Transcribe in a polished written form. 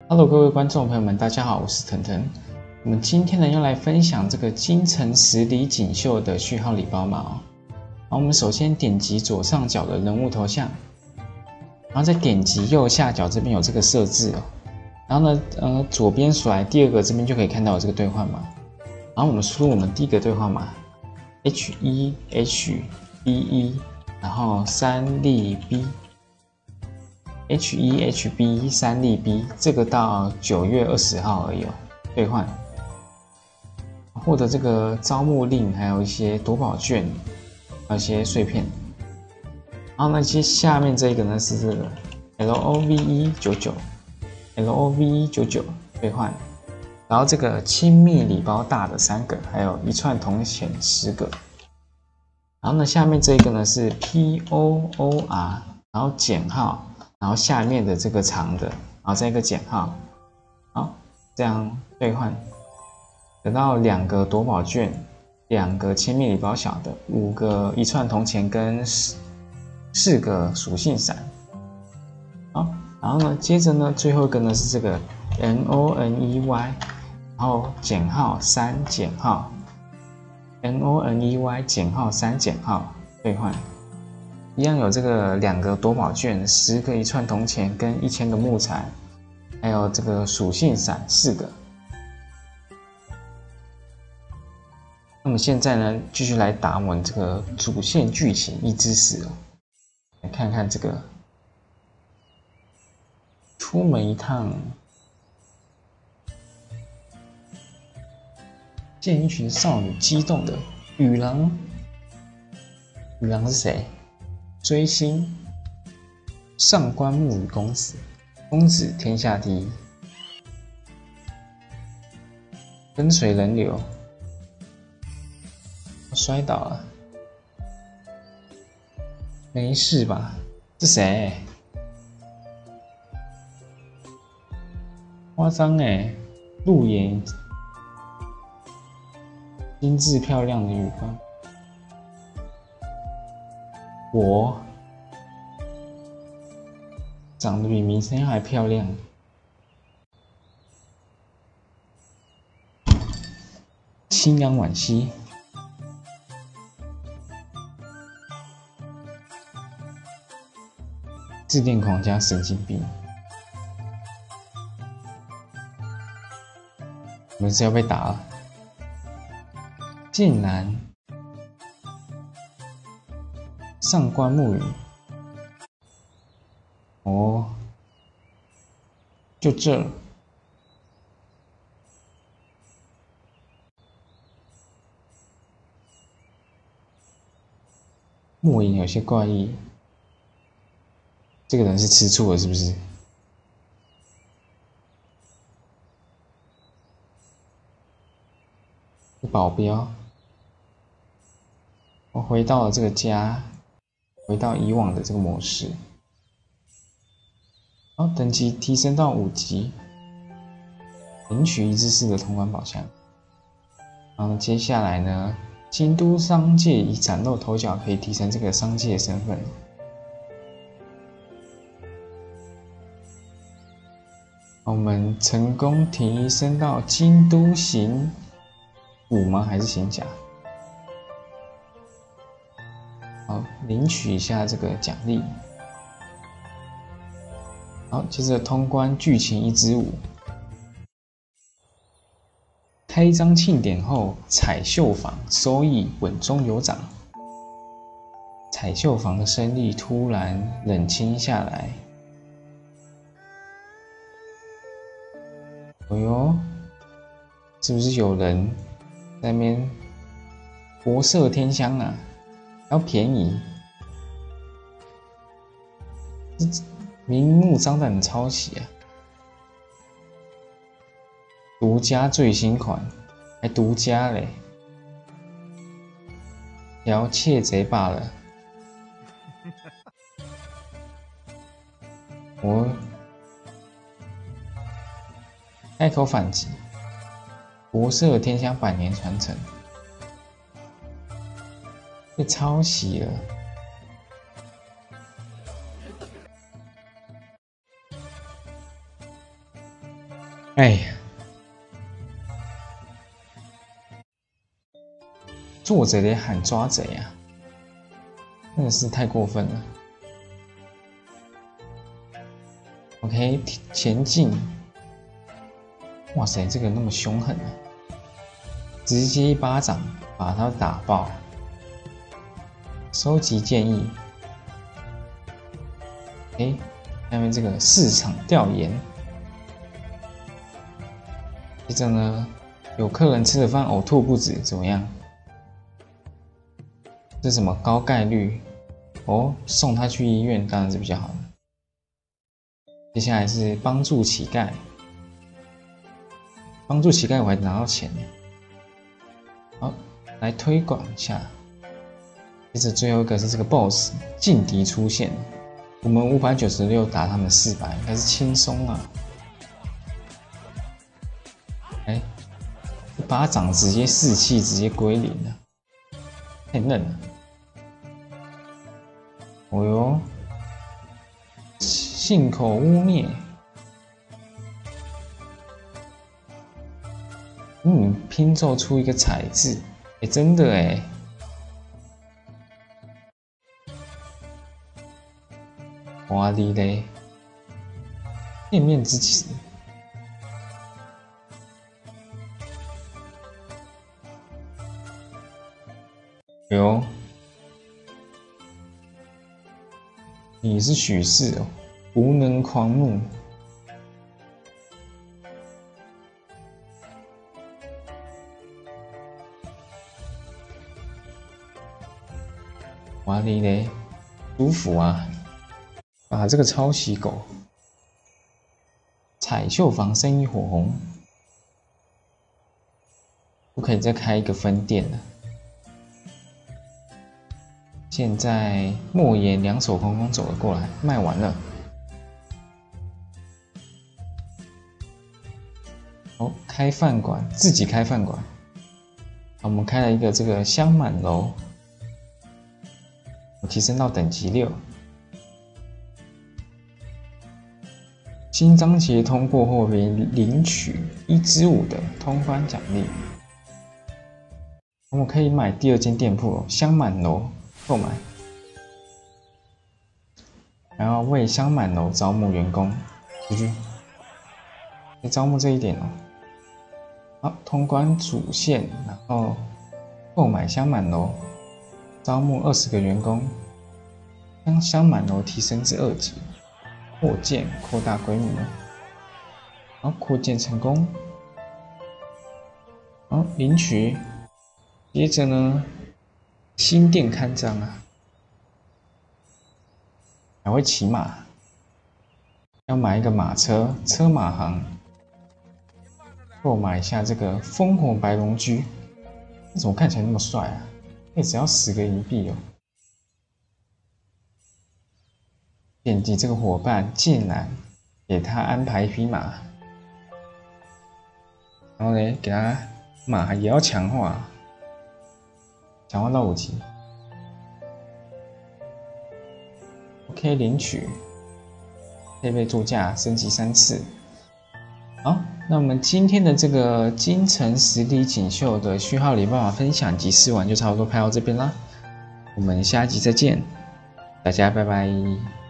Hello，各位观众朋友们，大家好，我是腾腾。我们今天呢要来分享这个京城10里锦绣的序号礼包码哦。然后我们首先点击左上角的人物头像，然后再点击右下角这边有这个设置哦。然后呢，左边甩第二个这边就可以看到有这个兑换码。然后我们输入我们第一个兑换码 H1HB1，然后3例 B。H1HB 3例 B， 这个到9月20号而已哦，兑换，获得这个招募令，还有一些夺宝券，还有一些碎片。然后呢，下面这个呢是这个 LOV199 兑换，然后这个亲密礼包大的3个，还有一串铜钱10个。然后呢，下面这个呢是 POOR， 然后减号。然后下面的这个长的，然后再一个减号，好，这样兑换，得到2个夺宝券，2个亲密礼包小的，5个一串铜钱跟4个属性伞。好，然后呢，接着呢，最后一个呢是这个 NONEY， 然后减号3减号 NONEY 减号3减号兑换。一样有这个2个夺宝券，10个一串铜钱跟1000个木材，还有这个属性伞4个。那么现在呢，继续来打我们这个主线剧情1之4哦。来看看这个，出门一趟，见一群少女激动的与狼。与狼是谁？追星，上官木雨公子，公子天下第一。跟随人流，摔倒了，没事吧？是谁？夸张欸，路演精致漂亮的女方。我长得比明星还漂亮，心痒惋惜。致电狂加神经病，我们是要被打了，竟然上官木雨，哦，就这。莫言有些怪异，这个人是吃醋了是不是？保镖，我回到了这个家。回到以往的这个模式，然后等级提升到5级，领取1之4的通关宝箱。然后接下来呢，京都商界以崭露头角可以提升这个商界身份。我们成功提升到京都行5吗？还是行甲？好，领取一下这个奖励。好，接着通关剧情1之5。开张庆典后，彩绣坊收益稳中有涨。彩绣坊的生意突然冷清下来。哎呦，是不是有人在那边国色天香啊？要便宜，明目张胆的抄袭啊！独家最新款，还独家嘞，剽窃贼罢了。我开口反击，国色天香100年传承。被抄袭了， 哎呀，作者得喊抓贼啊，真的是太过分了。OK， 前进。哇塞，这个那么凶狠啊！直接一巴掌把他打爆。收集建议。下面这个市场调研。接着呢，有客人吃了饭呕吐不止，怎么样？这是什么高概率？哦，送他去医院当然是比较好的。接下来是帮助乞丐，帮助乞丐我还拿到钱。好，来推广一下。接着最后一个是这个 BOSS 劲敌出现，我们596打他们400，应该是轻松啊。一巴掌直接士气直接归零了，太嫩了。哦哟，信口污蔑。拼凑出一个彩字，真的哎。哇哩嘞，片面之词。哟，你是许氏哦，无能狂怒。哇哩嘞，舒服啊！啊，这个抄袭狗，彩绣坊生意火红，不可以再开一个分店了。现在莫言两手空空走了过来，卖完了。哦，开饭馆，自己开饭馆。我们开了一个这个香满楼，我提升到等级6。新章节通过后可以领取1支5的通关奖励。我们可以买第2间店铺香满楼购买，然后为香满楼招募员工，出去。招募这一点哦。好，通关主线，然后购买香满楼，招募20个员工，将香满楼提升至2级。扩建，扩大规模。好，扩建成功。好，领取。接着呢，新店刊章啊，还会骑马，要买一个马车，车马行。购买一下这个烽火白龙驹，怎么看起来那么帅啊？只要10个银币哦。点击这个伙伴竟然给他安排一匹马，然后呢，给他马也要强化，强化到5级。OK， 领取，配备座驾升级3次。好，那我们今天的这个京城实力锦绣的序号里办法分享及试玩就差不多拍到这边啦，我们下集再见，大家拜拜。